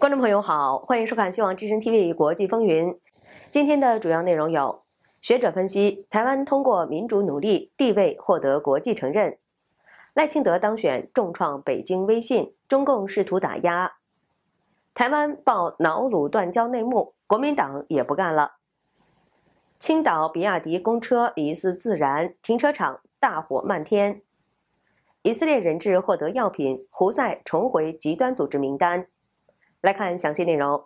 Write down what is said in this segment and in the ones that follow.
观众朋友好，欢迎收看希望之声 TV 国际风云。今天的主要内容有：学者分析，台湾通过民主努力，地位获得国际承认；赖清德当选，重创北京威信，中共试图打压；台湾爆瑙鲁断交内幕，国民党也不干了；青岛比亚迪公车疑似自燃，停车场大火漫天；以色列人质获得药品，胡塞重回极端组织名单。来看详细内容。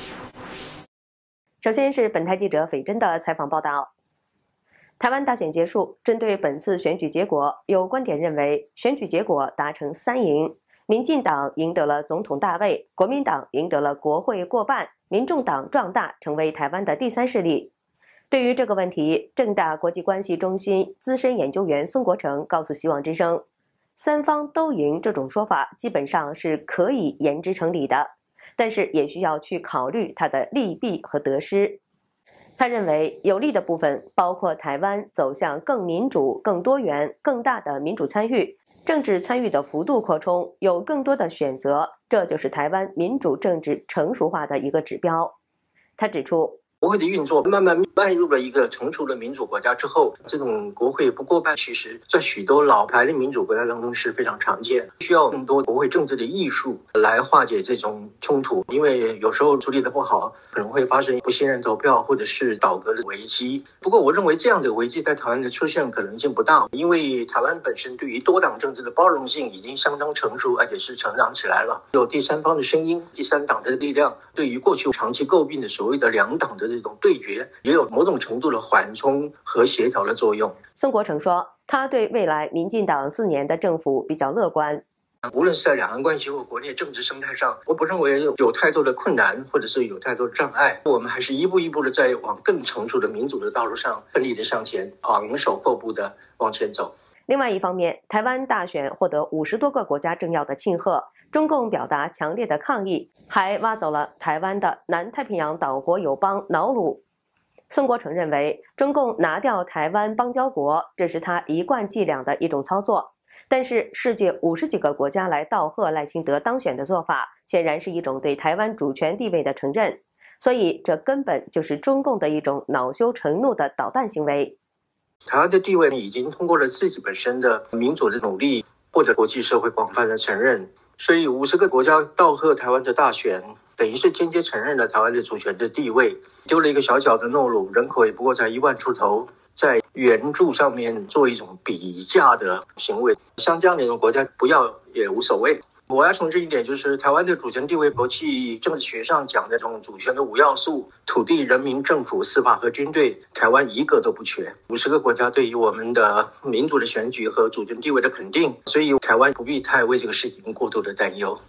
首先是本台记者斐珍的采访报道。台湾大选结束，针对本次选举结果，有观点认为，选举结果达成三赢，民进党赢得了总统大位，国民党赢得了国会过半，民众党壮大，成为台湾的第三势力。对于这个问题，政大国际关系中心资深研究员宋国成告诉希望之声，三方都赢这种说法基本上是可以言之成理的。但是也需要去考虑它的利弊和得失。他认为有利的部分包括台湾走向更民主、更多元、更大的民主参与，政治参与的幅度扩充，有更多的选择，这就是台湾民主政治成熟化的一个指标。他指出， 国会的运作慢慢迈入了一个成熟的民主国家之后，这种国会不过半，其实在许多老牌的民主国家当中是非常常见，需要更多国会政治的艺术来化解这种冲突，因为有时候处理的不好，可能会发生不信任投票或者是倒戈的危机。不过我认为这样的危机在台湾的出现可能性不大，因为台湾本身对于多党政治的包容性已经相当成熟，而且是成长起来了，有第三方的声音，第三党的力量，对于过去长期诟病的所谓的两党的这种对决，也有某种程度的缓冲和协调的作用。 宋国成说，他对未来民进党4年的政府比较乐观。 无论是在两岸关系或国内政治生态上，我不认为有太多的困难，或者是有太多的障碍。我们还是一步一步的在往更成熟的民主的道路上奋力的向前，昂首阔步的往前走。 另外一方面，台湾大选获得50多个国家政要的庆贺，中共表达强烈的抗议，还挖走了台湾的南太平洋岛国友邦瑙鲁。宋国成认为，中共拿掉台湾邦交国，这是他一贯伎俩的一种操作。但是世界50几个国家来道贺赖清德当选的做法，显然是一种对台湾主权地位的承认，所以这根本就是中共的一种恼羞成怒的捣蛋行为。 台湾的地位已经通过了自己本身的民主的努力，获得国际社会广泛的承认，所以50个国家道贺台湾的大选，等于是间接承认了台湾的主权的地位，丢了一个小小的诺鲁，人口也不过才1万出头，在援助上面做一种比价的行为，像这样的一种国家不要也无所谓。我要重申一点，就是台湾的主权地位，国际政治学上讲的这种主权的5要素：土地、人民、政府、司法和军队，台湾一个都不缺。50个国家对于我们的民主的选举和主权地位的肯定，所以台湾不必太为这个事情过度的担忧。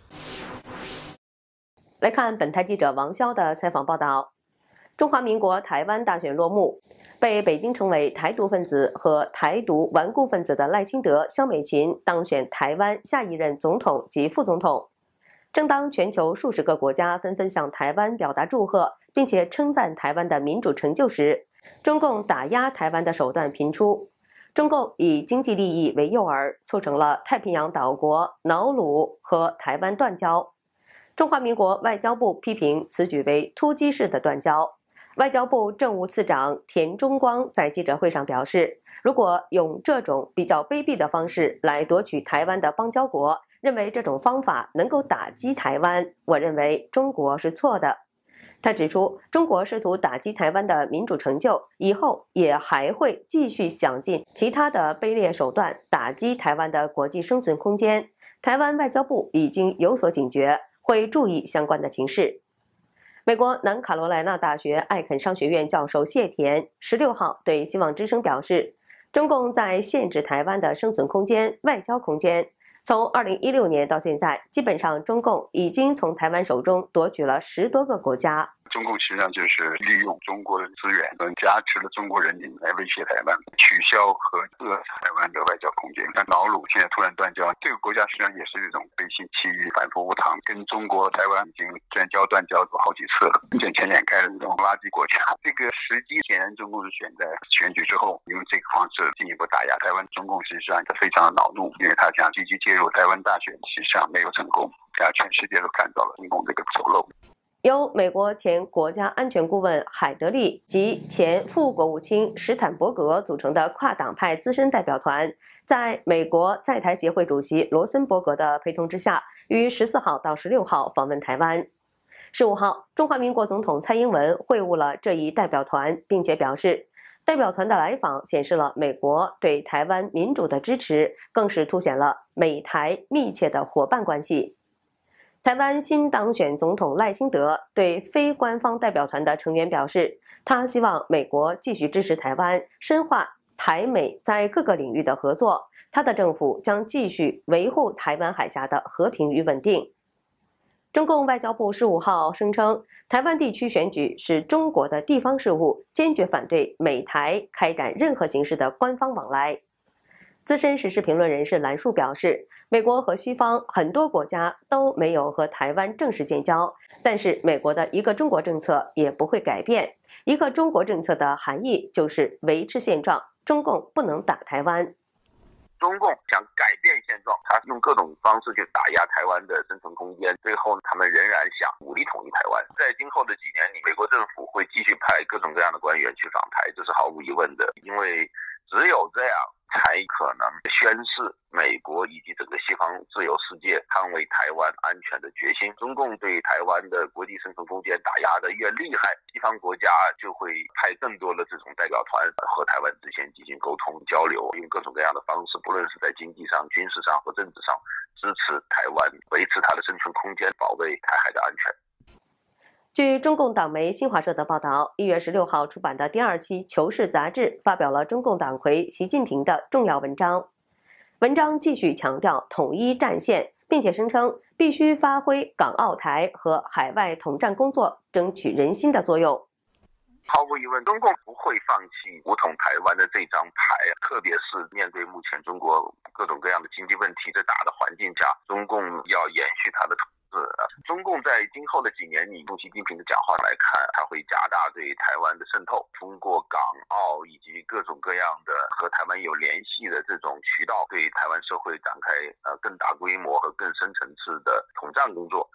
来看本台记者王潇的采访报道。中华民国台湾大选落幕，被北京称为台独分子和台独顽固分子的赖清德、萧美琴当选台湾下一任总统及副总统。正当全球数十个国家纷纷向台湾表达祝贺，并且称赞台湾的民主成就时，中共打压台湾的手段频出。中共以经济利益为诱饵，促成了太平洋岛国瑙鲁和台湾断交。中华民国外交部批评此举为突击式的断交。外交部政务次长田中光在记者会上表示，如果用这种比较卑鄙的方式来夺取台湾的邦交国，认为这种方法能够打击台湾，我认为中国是错的。他指出，中国试图打击台湾的民主成就，以后也还会继续想尽其他的卑劣手段打击台湾的国际生存空间。台湾外交部已经有所警觉，会注意相关的情势。美国南卡罗来纳大学艾肯商学院教授谢田16号对希望之声表示，中共在限制台湾的生存空间、外交空间。从2016年到现在，基本上中共已经从台湾手中夺取了10多个国家。 中共实际上就是利用中国的资源，加持了中国人民来威胁台湾，取消和扼杀台湾的外交空间。像瑙鲁现在突然断交，这个国家实际上也是这种背信弃义、反复无常，跟中国台湾已经断交过好几次了，见钱眼开的这种垃圾国家。这个时机显然中共是选在选举之后，用这个方式进一步打压台湾。中共实际上非常恼怒，因为他想积极介入台湾大选，实际上没有成功，全世界都看到了中共这个丑陋。 由美国前国家安全顾问海德利及前副国务卿史坦伯格组成的跨党派资深代表团，在美国在台协会主席罗森伯格的陪同之下，于14号到16号访问台湾。15号，中华民国总统蔡英文会晤了这一代表团，并且表示，代表团的来访显示了美国对台湾民主的支持，更是凸显了美台密切的伙伴关系。台湾新当选总统赖清德对非官方代表团的成员表示，他希望美国继续支持台湾，深化台美在各个领域的合作。他的政府将继续维护台湾海峡的和平与稳定。中共外交部15号声称，台湾地区选举是中国的地方事务，坚决反对美台开展任何形式的官方往来。资深时事评论人士兰树表示，美国和西方很多国家都没有和台湾正式建交，但是美国的一个中国政策也不会改变。一个中国政策的含义就是维持现状，中共不能打台湾。 中共想改变现状，他用各种方式去打压台湾的生存空间，最后他们仍然想武力统一台湾。在今后的几年里，美国政府会继续派各种各样的官员去访台，这是毫无疑问的，因为只有这样才可能宣示美国以及整个西方自由世界捍卫台湾安全的决心。中共对台湾的国际生存空间打压的越厉害，西方国家就会派更多的这种代表团和台湾之间进行沟通交流，用各种各样的方式，不论是在经济上、军事上和政治上支持台湾，维持它的生存空间，保卫台海的安全。 据中共党媒新华社的报道，1月16号出版的第2期《求是》杂志发表了中共党魁习近平的重要文章。文章继续强调统一战线，并且声称必须发挥港澳台和海外统战工作争取人心的作用。 毫无疑问，中共不会放弃武统台湾的这张牌，特别是面对目前中国各种各样的经济问题在大的环境下，中共要延续它的统治。中共在今后的几年里，从习近平的讲话来看，他会加大对台湾的渗透，通过港澳以及各种各样的和台湾有联系的这种渠道，对台湾社会展开更大规模和更深层次的统战工作。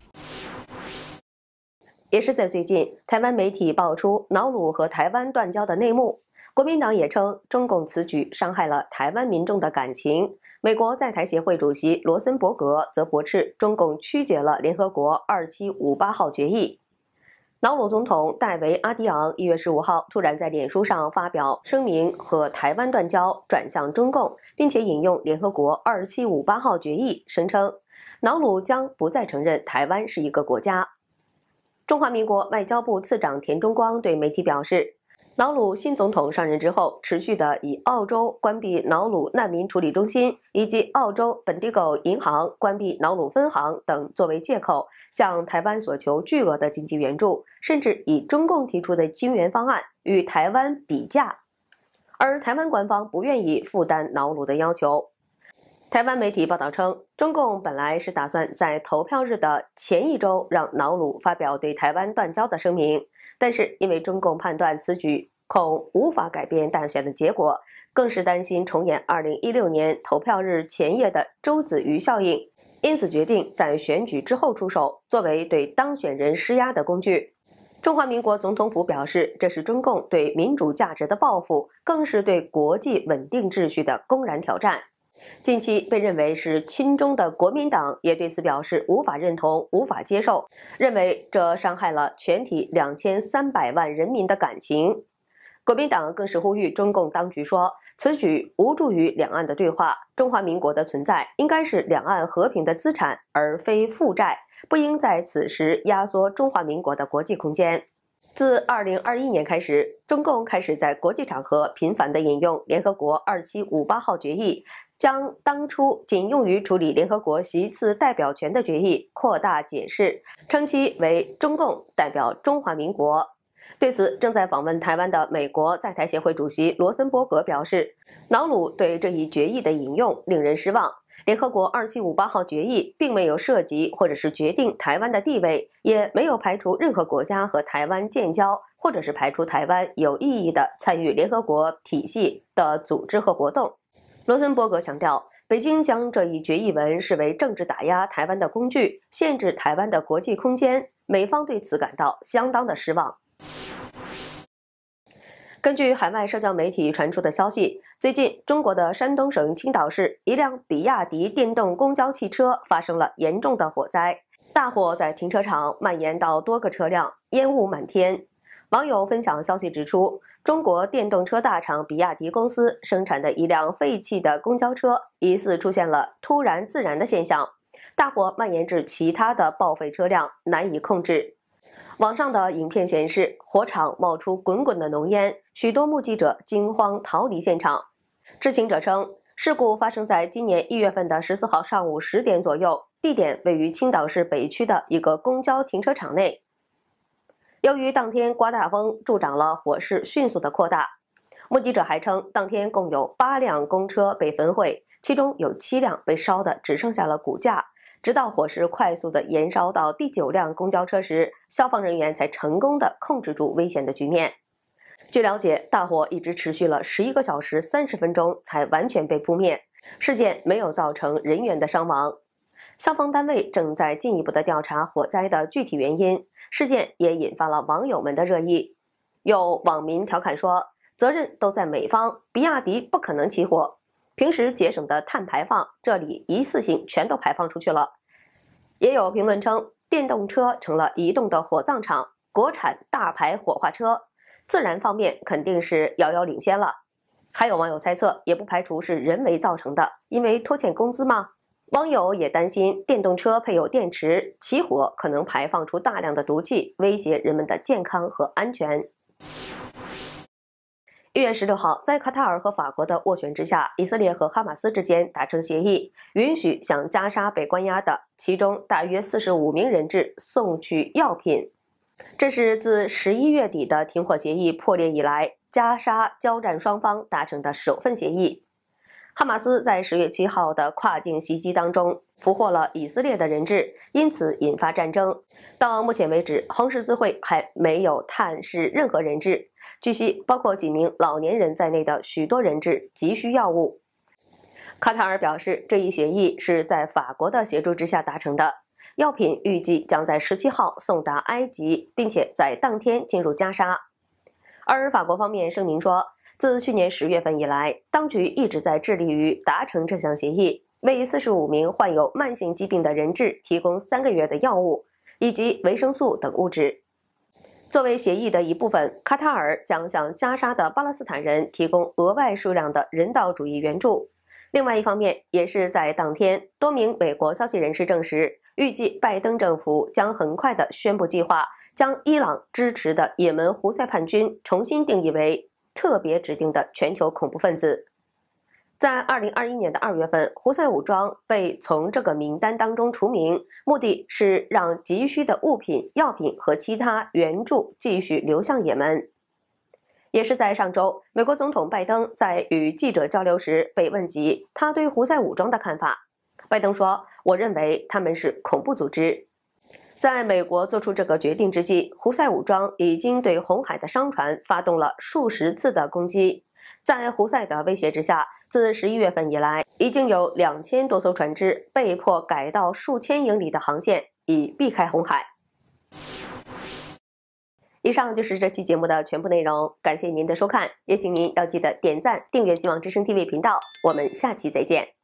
也是在最近，台湾媒体爆出瑙鲁和台湾断交的内幕。国民党也称中共此举伤害了台湾民众的感情。美国在台协会主席罗森伯格则驳斥中共曲解了联合国2758号决议。瑙鲁总统戴维·阿迪昂1月15号突然在脸书上发表声明，和台湾断交，转向中共，并且引用联合国2758号决议，声称瑙鲁将不再承认台湾是一个国家。中华民国外交部次长田中光对媒体表示，瑙鲁新总统上任之后，持续的以澳洲关闭瑙鲁难民处理中心以及澳洲本地狗银行关闭瑙鲁分行等作为借口，向台湾索求巨额的经济援助，甚至以中共提出的金援方案与台湾比价，而台湾官方不愿意负担瑙鲁的要求。台湾媒体报道称，中共本来是打算在投票日的前一周让瑙鲁发表对台湾断交的声明，但是因为中共判断此举恐无法改变大选的结果，更是担心重演2016年投票日前夜的周子瑜效应，因此决定在选举之后出手，作为对当选人施压的工具。中华民国总统府表示，这是中共对民主价值的报复，更是对国际稳定秩序的公然挑战。近期被认为是亲中的国民党也对此表示无法认同、无法接受，认为这伤害了全体2300万人民的感情。国民党更是呼吁中共当局说，此举无助于两岸的对话，中华民国的存在应该是两岸和平的资产，而非负债，不应在此时压缩中华民国的国际空间。自2021年开始，中共开始在国际场合频繁地引用联合国2758号决议， 将当初仅用于处理联合国席次代表权的决议扩大解释，称其为中共代表中华民国。对此，正在访问台湾的美国在台协会主席罗森伯格表示，瑙鲁对这一决议的引用令人失望。联合国2758号决议并没有涉及或者是决定台湾的地位，也没有排除任何国家和台湾建交，或者是排除台湾有意义的参与联合国体系的组织和活动。罗森伯格强调，北京将这一决议文视为政治打压台湾的工具，限制台湾的国际空间，美方对此感到相当的失望。根据海外社交媒体传出的消息，最近中国的山东省青岛市一辆比亚迪电动公交汽车发生了严重的火灾，大火在停车场蔓延到多个车辆，烟雾满天。网友分享消息指出，中国电动车大厂比亚迪公司生产的一辆废弃的公交车疑似出现了突然自燃的现象，大火蔓延至其他的报废车辆，难以控制。网上的影片显示，火场冒出滚滚的浓烟，许多目击者惊慌逃离现场。知情者称，事故发生在今年1月份的14号上午10点左右，地点位于青岛市北区的一个公交停车场内。由于当天刮大风，助长了火势迅速的扩大。目击者还称，当天共有8辆公车被焚毁，其中有7辆被烧得只剩下了骨架。直到火势快速地延烧到第9辆公交车时，消防人员才成功地控制住危险的局面。据了解，大火一直持续了11个小时30分钟才完全被扑灭，事件没有造成人员的伤亡。消防单位正在进一步的调查火灾的具体原因，事件也引发了网友们的热议。有网民调侃说，责任都在美方，比亚迪不可能起火。平时节省的碳排放，这里一次性全都排放出去了。也有评论称，电动车成了移动的火葬场，国产大牌火化车，自燃方面肯定是遥遥领先了。还有网友猜测，也不排除是人为造成的，因为拖欠工资吗？网友也担心电动车配有电池，起火可能排放出大量的毒气，威胁人们的健康和安全。1月16号，在卡塔尔和法国的斡旋之下，以色列和哈马斯之间达成协议，允许向加沙被关押的其中大约45名人质送去药品。这是自11月底的停火协议破裂以来，加沙交战双方达成的首份协议。哈马斯在10月7号的跨境袭击当中俘获了以色列的人质，因此引发战争。到目前为止，红十字会还没有探视任何人质。据悉，包括几名老年人在内的许多人质急需药物。卡塔尔表示，这一协议是在法国的协助之下达成的，药品预计将在17号送达埃及，并且在当天进入加沙。而法国方面声明说，自去年10月份以来，当局一直在致力于达成这项协议，为45名患有慢性疾病的人质提供3个月的药物以及维生素等物质。作为协议的一部分，卡塔尔将向加沙的巴勒斯坦人提供额外数量的人道主义援助。另外一方面，也是在当天，多名美国消息人士证实，预计拜登政府将很快的宣布计划，将伊朗支持的也门胡塞叛军重新定义为特别指定的全球恐怖分子。在2021年的2月份，胡塞武装被从这个名单当中除名，目的是让急需的物品、药品和其他援助继续流向也门。也是在上周，美国总统拜登在与记者交流时被问及他对胡塞武装的看法。拜登说：“我认为他们是恐怖组织。”在美国做出这个决定之际，胡塞武装已经对红海的商船发动了数十次的攻击。在胡塞的威胁之下，自11月份以来，已经有2000多艘船只被迫改道数千英里的航线，以避开红海。以上就是这期节目的全部内容，感谢您的收看，也请您要记得点赞、订阅希望之声 TV 频道，我们下期再见。